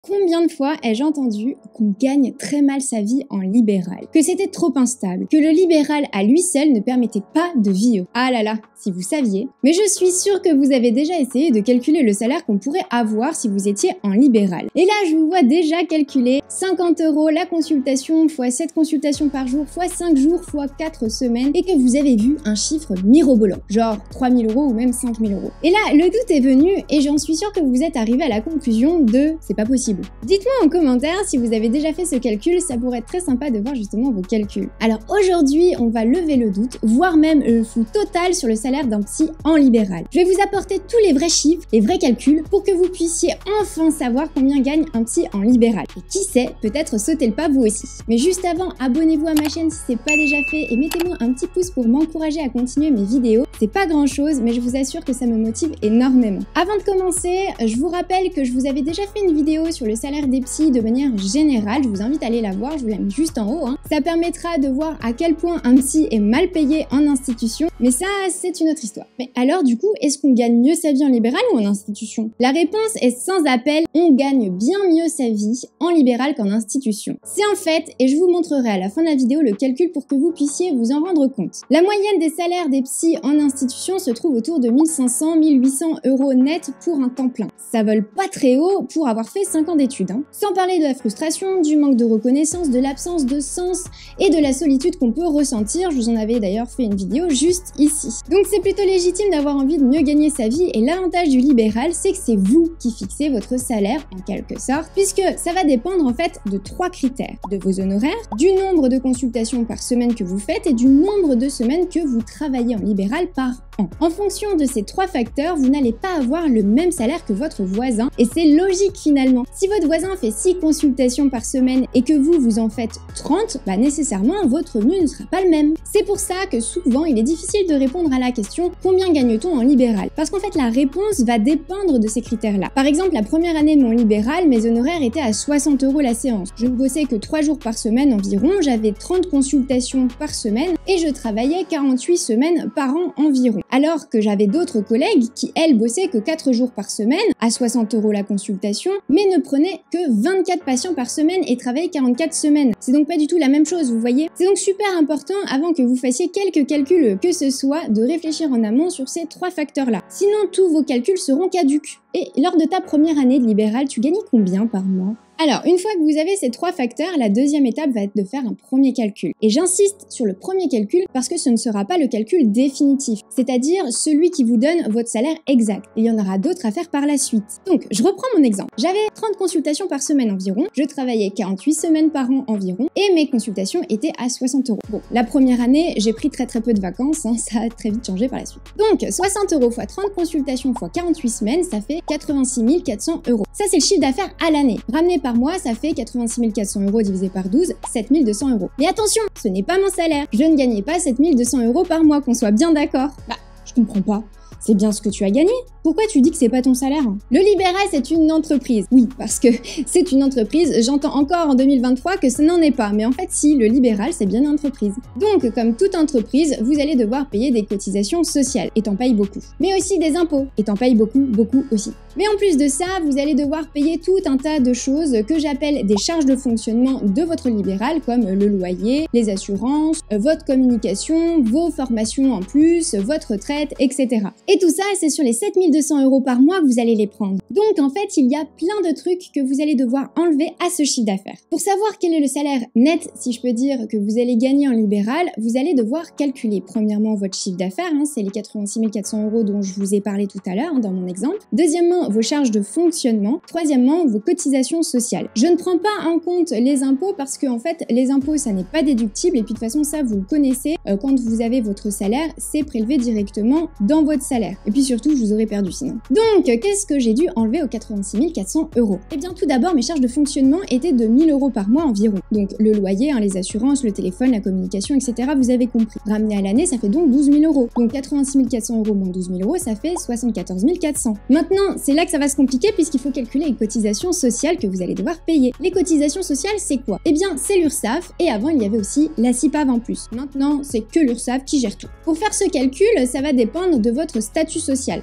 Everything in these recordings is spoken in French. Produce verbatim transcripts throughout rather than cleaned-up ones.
Combien de fois ai-je entendu qu'on gagne très mal sa vie en libéral, que c'était trop instable, que le libéral à lui seul ne permettait pas de vivre. Ah là là, si vous saviez. Mais je suis sûre que vous avez déjà essayé de calculer le salaire qu'on pourrait avoir si vous étiez en libéral. Et là, je vous vois déjà calculer cinquante euros la consultation fois sept consultations par jour fois cinq jours fois quatre semaines et que vous avez vu un chiffre mirobolant, genre trois mille euros ou même cinq mille euros. Et là, le doute est venu et j'en suis sûre que vous êtes arrivé à la conclusion de c'est pas possible. Dites-moi en commentaire si vous avez déjà fait ce calcul, ça pourrait être très sympa de voir justement vos calculs. Alors aujourd'hui, on va lever le doute, voire même le flou total sur le salaire d'un psy en libéral. Je vais vous apporter tous les vrais chiffres, les vrais calculs, pour que vous puissiez enfin savoir combien gagne un psy en libéral. Et qui sait, peut-être sauter le pas vous aussi. Mais juste avant, abonnez-vous à ma chaîne si c'est pas déjà fait et mettez-moi un petit pouce pour m'encourager à continuer mes vidéos. C'est pas grand chose, mais je vous assure que ça me motive énormément. Avant de commencer, je vous rappelle que je vous avais déjà fait une vidéo sur le salaire des psys de manière générale, je vous invite à aller la voir, je vous la mets juste en haut. Hein. Ça permettra de voir à quel point un psy est mal payé en institution, mais ça, c'est une autre histoire. Mais alors, du coup, est-ce qu'on gagne mieux sa vie en libéral ou en institution? La réponse est sans appel, on gagne bien mieux sa vie en libéral qu'en institution. C'est un fait, et je vous montrerai à la fin de la vidéo le calcul pour que vous puissiez vous en rendre compte. La moyenne des salaires des psys en institution se trouve autour de mille cinq cents à mille huit cents euros net pour un temps plein. Ça vole pas très haut pour avoir fait cinq ans d'études. Hein. Sans parler de la frustration, du manque de reconnaissance, de l'absence de sens et de la solitude qu'on peut ressentir. Je vous en avais d'ailleurs fait une vidéo juste ici. Donc c'est plutôt légitime d'avoir envie de mieux gagner sa vie et l'avantage du libéral, c'est que c'est vous qui fixez votre salaire en quelque sorte, puisque ça va dépendre en fait de trois critères. De vos honoraires, du nombre de consultations par semaine que vous faites et du nombre de semaines que vous travaillez en libéral par an. En fonction de ces trois facteurs, vous n'allez pas avoir le même salaire que votre voisin et c'est logique finalement. Si votre voisin fait six consultations par semaine et que vous, vous en faites trente, bah nécessairement votre revenu ne sera pas le même. C'est pour ça que souvent il est difficile de répondre à la question combien gagne-t-on en libéral? Parce qu'en fait la réponse va dépendre de ces critères-là. Par exemple, la première année de mon libéral, mes honoraires étaient à soixante euros la séance. Je ne bossais que trois jours par semaine environ, j'avais trente consultations par semaine et je travaillais quarante-huit semaines par an environ. Alors que j'avais d'autres collègues qui, elles, bossaient que quatre jours par semaine, à soixante euros la consultation, mais ne prenaient que vingt-quatre patients par semaine et travaillaient quarante-quatre semaines. C'est donc pas du tout la même chose, vous voyez. C'est donc super important, avant que vous fassiez quelques calculs que ce soit, de réfléchir en amont sur ces trois facteurs-là. Sinon, tous vos calculs seront caducs. Et lors de ta première année de libéral, tu gagnais combien par mois? Alors, une fois que vous avez ces trois facteurs, la deuxième étape va être de faire un premier calcul. Et j'insiste sur le premier calcul parce que ce ne sera pas le calcul définitif, c'est-à-dire celui qui vous donne votre salaire exact. Et il y en aura d'autres à faire par la suite. Donc, je reprends mon exemple. J'avais trente consultations par semaine environ, je travaillais quarante-huit semaines par an environ, et mes consultations étaient à soixante euros. Bon, la première année, j'ai pris très très peu de vacances, hein, ça a très vite changé par la suite. Donc, soixante euros fois trente consultations fois quarante-huit semaines, ça fait quatre-vingt-six mille quatre cents euros. Ça, c'est le chiffre d'affaires à l'année. Ramené par mois, ça fait quatre-vingt-six mille quatre cents euros divisé par douze, sept mille deux cents euros. Mais attention, ce n'est pas mon salaire. Je ne gagnais pas sept mille deux cents euros par mois, qu'on soit bien d'accord. Bah, je comprends pas. C'est bien ce que tu as gagné. Pourquoi tu dis que c'est pas ton salaire? Le libéral, c'est une entreprise. Oui, parce que c'est une entreprise. J'entends encore en deux mille vingt-trois que ce n'en est pas. Mais en fait, si, le libéral, c'est bien une entreprise. Donc, comme toute entreprise, vous allez devoir payer des cotisations sociales, et t'en payes beaucoup. Mais aussi des impôts, et t'en payes beaucoup, beaucoup aussi. Mais en plus de ça, vous allez devoir payer tout un tas de choses que j'appelle des charges de fonctionnement de votre libéral, comme le loyer, les assurances, votre communication, vos formations en plus, votre retraite, et cetera. Et tout ça, c'est sur les sept mille deux cents euros par mois que vous allez les prendre. Donc en fait, il y a plein de trucs que vous allez devoir enlever à ce chiffre d'affaires. Pour savoir quel est le salaire net, si je peux dire, que vous allez gagner en libéral, vous allez devoir calculer premièrement votre chiffre d'affaires, hein, c'est les quatre-vingt-six mille quatre cents euros dont je vous ai parlé tout à l'heure hein, dans mon exemple. Deuxièmement, vos charges de fonctionnement. Troisièmement, vos cotisations sociales. Je ne prends pas en compte les impôts parce que en fait, les impôts, ça n'est pas déductible et puis de toute façon, ça vous le connaissez, euh, quand vous avez votre salaire, c'est prélevé directement dans votre salaire. Et puis surtout, je vous aurais perdu sinon. Donc, qu'est-ce que j'ai dû enlever aux quatre-vingt-six mille quatre cents euros? Eh bien, tout d'abord, mes charges de fonctionnement étaient de mille euros par mois environ. Donc, le loyer, hein, les assurances, le téléphone, la communication, et cetera. Vous avez compris. Ramené à l'année, ça fait donc douze mille euros. Donc, quatre-vingt-six mille quatre cents euros moins douze mille euros, ça fait soixante-quatorze mille quatre cents. Maintenant, c'est là que ça va se compliquer puisqu'il faut calculer les cotisations sociales que vous allez devoir payer. Les cotisations sociales, c'est quoi? Eh bien, c'est l'URSSAF et avant, il y avait aussi la CIPAV en plus. Maintenant, c'est que l'URSSAF qui gère tout. Pour faire ce calcul, ça va dépendre de votre statut social. En libéral,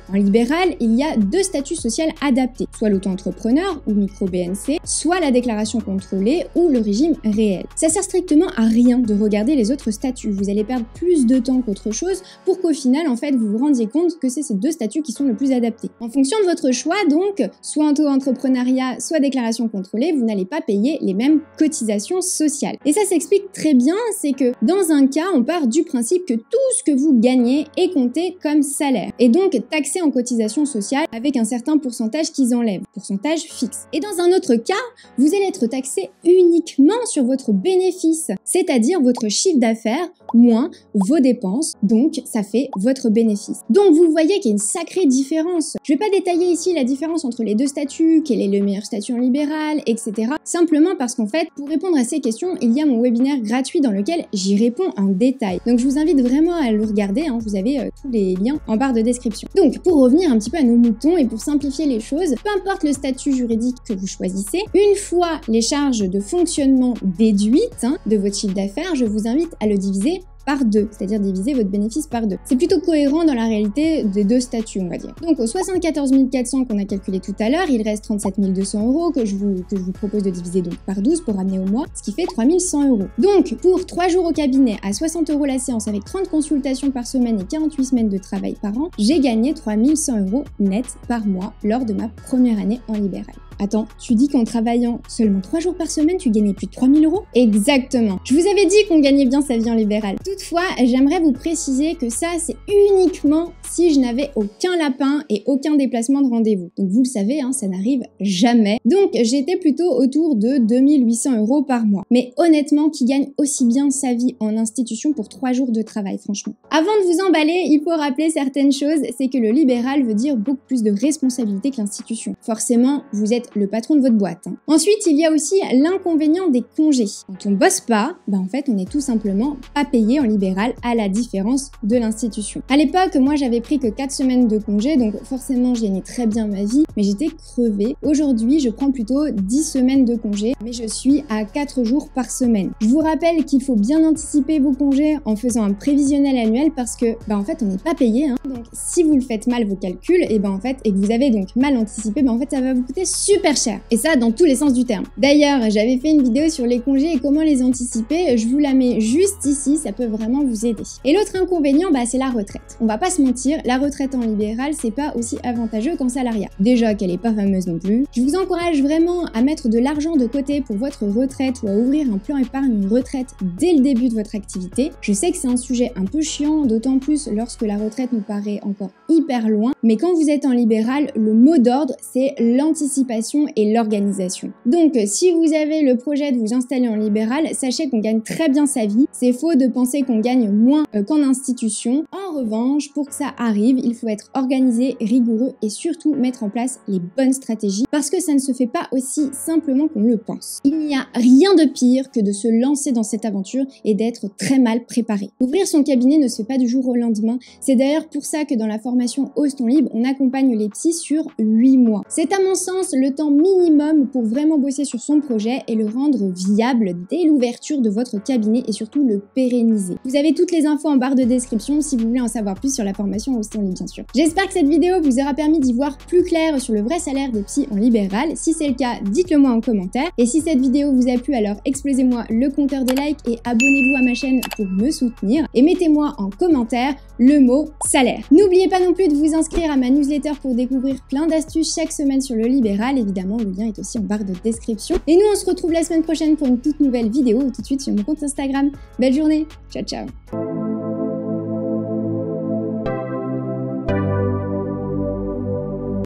libéral, il y a deux statuts sociaux adaptés, soit l'auto-entrepreneur ou micro-B N C, soit la déclaration contrôlée ou le régime réel. Ça sert strictement à rien de regarder les autres statuts. Vous allez perdre plus de temps qu'autre chose pour qu'au final, en fait, vous vous rendiez compte que c'est ces deux statuts qui sont le plus adaptés. En fonction de votre choix, donc, soit auto-entrepreneuriat, soit déclaration contrôlée, vous n'allez pas payer les mêmes cotisations sociales. Et ça s'explique très bien, c'est que dans un cas, on part du principe que tout ce que vous gagnez est compté comme salaire et donc taxé en cotisation sociale avec un certain pourcentage qu'ils enlèvent, pourcentage fixe. Et dans un autre cas, vous allez être taxé uniquement sur votre bénéfice, c'est-à-dire votre chiffre d'affaires moins vos dépenses, donc ça fait votre bénéfice. Donc vous voyez qu'il y a une sacrée différence. Je vais pas détailler ici la différence entre les deux statuts, quel est le meilleur statut en libéral, et cetera. Simplement parce qu'en fait, pour répondre à ces questions, il y a mon webinaire gratuit dans lequel j'y réponds en détail. Donc je vous invite vraiment à le regarder, hein. Vous avez euh, tous les liens en barre de description. Donc pour revenir un petit peu à nos moutons et pour simplifier les choses, peu importe le statut juridique que vous choisissez, une fois les charges de fonctionnement déduites hein, de votre chiffre d'affaires, je vous invite à le diviser par deux, c'est-à-dire diviser votre bénéfice par deux. C'est plutôt cohérent dans la réalité des deux statuts, on va dire. Donc aux soixante-quatorze mille quatre cents qu'on a calculé tout à l'heure, il reste trente-sept mille deux cents euros que je, vous, que je vous propose de diviser donc par douze pour ramener au mois, ce qui fait trois mille cent euros. Donc pour trois jours au cabinet à soixante euros la séance avec trente consultations par semaine et quarante-huit semaines de travail par an, j'ai gagné trois mille cent euros net par mois lors de ma première année en libéral. Attends, tu dis qu'en travaillant seulement trois jours par semaine, tu gagnais plus de trois mille euros? Exactement. Je vous avais dit qu'on gagnait bien sa vie en libéral. Toutefois, j'aimerais vous préciser que ça, c'est uniquement si je n'avais aucun lapin et aucun déplacement de rendez-vous. Donc vous le savez, hein, ça n'arrive jamais. Donc j'étais plutôt autour de deux mille huit cents euros par mois. Mais honnêtement, qui gagne aussi bien sa vie en institution pour trois jours de travail, franchement. Avant de vous emballer, il faut rappeler certaines choses, c'est que le libéral veut dire beaucoup plus de responsabilité que l'institution. Forcément, vous êtes le patron de votre boîte. Hein. Ensuite, il y a aussi l'inconvénient des congés. Quand on bosse pas, bah en fait, on est tout simplement pas payé en libéral à la différence de l'institution. À l'époque, moi, j'avais pris que quatre semaines de congés, donc forcément, je gagnais très bien ma vie, mais j'étais crevée. Aujourd'hui, je prends plutôt dix semaines de congés, mais je suis à quatre jours par semaine. Je vous rappelle qu'il faut bien anticiper vos congés en faisant un prévisionnel annuel parce que, bah en fait, on n'est pas payé. Hein. Donc, si vous le faites mal vos calculs, et ben en fait, et que vous avez donc mal anticipé, bah en fait, ça va vous coûter super super cher. Et ça, dans tous les sens du terme. D'ailleurs, j'avais fait une vidéo sur les congés et comment les anticiper. Je vous la mets juste ici, ça peut vraiment vous aider. Et l'autre inconvénient, bah, c'est la retraite. On va pas se mentir, la retraite en libéral, c'est pas aussi avantageux qu'en salariat. Déjà qu'elle est pas fameuse non plus. Je vous encourage vraiment à mettre de l'argent de côté pour votre retraite ou à ouvrir un plan épargne retraite dès le début de votre activité. Je sais que c'est un sujet un peu chiant, d'autant plus lorsque la retraite nous paraît encore hyper loin. Mais quand vous êtes en libéral, le mot d'ordre, c'est l'anticipation et l'organisation. Donc, si vous avez le projet de vous installer en libéral, sachez qu'on gagne très bien sa vie. C'est faux de penser qu'on gagne moins euh, qu'en institution. En revanche, pour que ça arrive, il faut être organisé, rigoureux et surtout mettre en place les bonnes stratégies parce que ça ne se fait pas aussi simplement qu'on le pense. Il n'y a rien de pire que de se lancer dans cette aventure et d'être très mal préparé. Ouvrir son cabinet ne se fait pas du jour au lendemain. C'est d'ailleurs pour ça que dans la formation Ose ton libre, on accompagne les psys sur huit mois. C'est à mon sens le temps minimum pour vraiment bosser sur son projet et le rendre viable dès l'ouverture de votre cabinet et surtout le pérenniser. Vous avez toutes les infos en barre de description si vous voulez en savoir plus sur la formation Ose ton libre, bien sûr. J'espère que cette vidéo vous aura permis d'y voir plus clair sur le vrai salaire des psys en libéral. Si c'est le cas, dites-le moi en commentaire. Et si cette vidéo vous a plu, alors explosez-moi le compteur des likes et abonnez-vous à ma chaîne pour me soutenir. Et mettez-moi en commentaire le mot salaire. N'oubliez pas non plus de vous inscrire à ma newsletter pour découvrir plein d'astuces chaque semaine sur le libéral. Évidemment, le lien est aussi en barre de description. Et nous, on se retrouve la semaine prochaine pour une toute nouvelle vidéo ou tout de suite sur mon compte Instagram. Belle journée, ciao ciao.